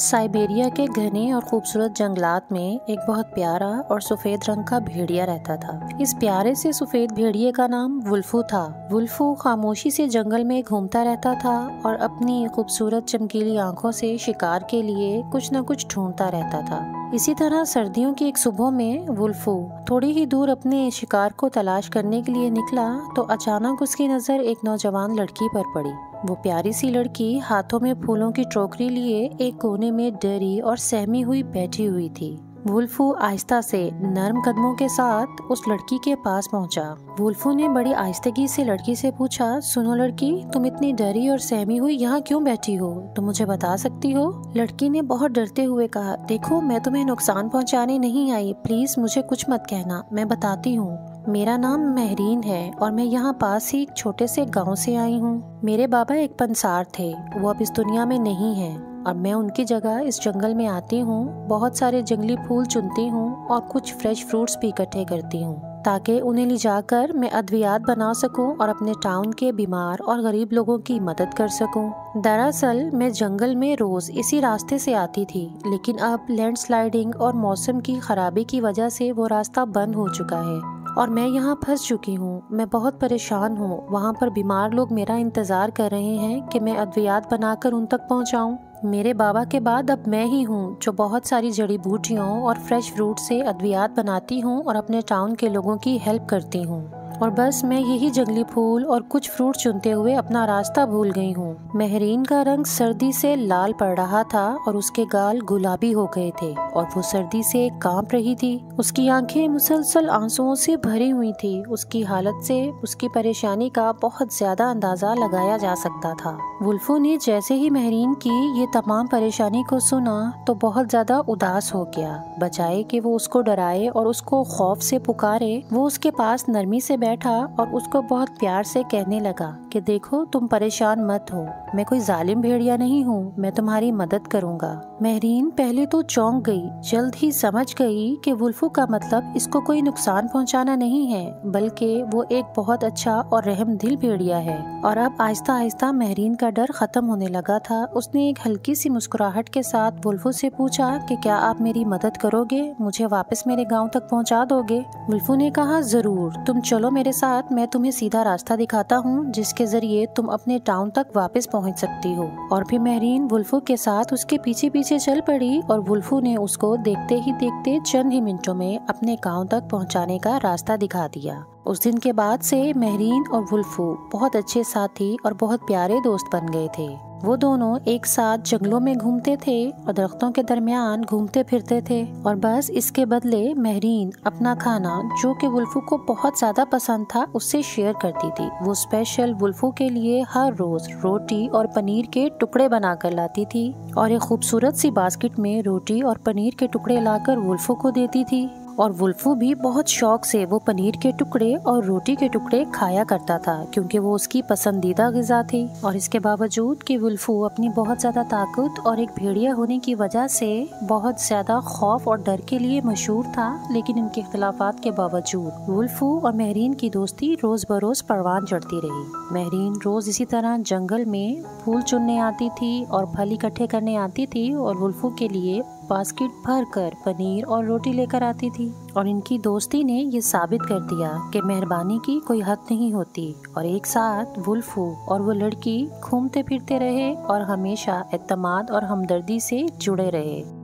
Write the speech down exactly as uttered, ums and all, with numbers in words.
Siberia के घने और खूबसूरत जंगलात में एक बहुत प्यारा और सफेद रंग का भेड़िया रहता था। इस प्यारे से सफेद भेड़िए का नाम वुल्फू था। वुल्फू खामोशी से जंगल में घूमता रहता था और अपनी खूबसूरत चमकीली आंखों से शिकार के लिए कुछ न कुछ ढूंढता रहता था। इसी तरह सर्दियों की एक सुबह में वुल्फू थोड़ी ही दूर अपने शिकार को तलाश करने के लिए निकला तो अचानक उसकी नजर एक नौजवान लड़की पर पड़ी। वो प्यारी सी लड़की हाथों में फूलों की टोकरी लिए एक कोने में डरी और सहमी हुई बैठी हुई थी। वुल्फू आहिस्ता से नरम कदमों के साथ उस लड़की के पास पहुंचा। वुल्फू ने बड़ी आहिस्तगी से लड़की से पूछा, सुनो लड़की, तुम इतनी डरी और सहमी हुई यहाँ क्यों बैठी हो? तुम मुझे बता सकती हो? लड़की ने बहुत डरते हुए कहा, देखो मैं तुम्हें नुकसान पहुँचाने नहीं आई, प्लीज मुझे कुछ मत कहना, मैं बताती हूँ। मेरा नाम महरीन है और मैं यहाँ पास ही एक छोटे से गांव से आई हूँ। मेरे बाबा एक पंसार थे, वो अब इस दुनिया में नहीं है और मैं उनकी जगह इस जंगल में आती हूँ, बहुत सारे जंगली फूल चुनती हूँ और कुछ फ्रेश फ्रूट्स भी इकट्ठे करती हूँ ताकि उन्हें ले जाकर मैं अद्वियात बना सकूं और अपने टाउन के बीमार और गरीब लोगों की मदद कर सकूं। दरअसल मैं जंगल में रोज इसी रास्ते से आती थी, लेकिन अब लैंडस्लाइडिंग और मौसम की खराबी की वजह से वो रास्ता बंद हो चुका है और मैं यहाँ फंस चुकी हूँ। मैं बहुत परेशान हूँ। वहाँ पर बीमार लोग मेरा इंतजार कर रहे हैं कि मैं अद्वियात बनाकर उन तक पहुँचाऊँ। मेरे बाबा के बाद अब मैं ही हूँ जो बहुत सारी जड़ी बूटियों और फ्रेश फ्रूट से अद्वियात बनाती हूँ और अपने टाउन के लोगों की हेल्प करती हूँ। और बस मैं यही जंगली फूल और कुछ फ्रूट चुनते हुए अपना रास्ता भूल गई हूँ। महरीन का रंग सर्दी से लाल पड़ रहा था और उसके गाल गुलाबी हो गए थे और वो सर्दी से कांप रही थी। उसकी आंखें मुसलसल आंसुओं से भरी हुई थी। उसकी हालत से उसकी परेशानी का बहुत ज्यादा अंदाजा लगाया जा सकता था। वुल्फू ने जैसे ही महरीन की ये तमाम परेशानी को सुना तो बहुत ज्यादा उदास हो गया। बजाय कि वो उसको डराए और उसको खौफ से पुकारे, वो उसके पास नरमी से बैठा और उसको बहुत प्यार से कहने लगा कि देखो, तुम परेशान मत हो, मैं कोई जालिम भेड़िया नहीं हूँ, मैं तुम्हारी मदद करूँगा। महरीन पहले तो चौंक गई, जल्द ही समझ गई कि वुल्फू का मतलब इसको कोई नुकसान पहुँचाना नहीं है, बल्कि वो एक बहुत अच्छा और रहमदिल भेड़िया है। और अब आहिस्ता आहिस्ता महरीन का डर खत्म होने लगा था। उसने एक हल्की सी मुस्कुराहट के साथ वुल्फू से पूछा कि क्या आप मेरी मदद करोगे, मुझे वापस मेरे गाँव तक पहुँचा दोगे? वुल्फू ने कहा, जरूर, तुम चलो मेरे साथ, मैं तुम्हें सीधा रास्ता दिखाता हूँ जिसके जरिए तुम अपने टाउन तक वापस पहुँच सकती हो। और फिर महरीन वुल्फू के साथ उसके पीछे पीछे चल पड़ी और वुल्फू ने उसको देखते ही देखते चंद ही मिनटों में अपने गांव तक पहुंचाने का रास्ता दिखा दिया। उस दिन के बाद से महरीन और वुल्फू बहुत अच्छे साथी और बहुत प्यारे दोस्त बन गए थे। वो दोनों एक साथ जंगलों में घूमते थे और दरख्तों के दरमियान घूमते फिरते थे और बस इसके बदले महरीन अपना खाना, जो कि वुल्फू को बहुत ज्यादा पसंद था, उससे शेयर करती थी। वो स्पेशल वुल्फू के लिए हर रोज रोटी और पनीर के टुकड़े बनाकर लाती थी और एक खूबसूरत सी बास्केट में रोटी और पनीर के टुकड़े लाकर वुल्फू को देती थी। और वुल्फू भी बहुत शौक से वो पनीर के टुकड़े और रोटी के टुकड़े खाया करता था क्योंकि वो उसकी पसंदीदा गिज़ा थी। और इसके बावजूद कि वुल्फू अपनी बहुत ज़्यादा ताकत और एक भेड़िया होने की वजह से बहुत ज़्यादा खौफ और डर के लिए मशहूर था, लेकिन इनके इख्तिलाफात के बावजूद वुल्फू और महरीन की दोस्ती रोज़ बरोज़ परवान चढ़ती रही। महरीन रोज़ इसी तरह जंगल में फूल चुनने आती थी और फल इकट्ठे करने आती थी और वुल्फू के लिए बास्केट भर कर पनीर और रोटी लेकर आती थी। और इनकी दोस्ती ने ये साबित कर दिया कि मेहरबानी की कोई हद नहीं होती। और एक साथ वुल्फू और वो लड़की घूमते फिरते रहे और हमेशा एतमाद और हमदर्दी से जुड़े रहे।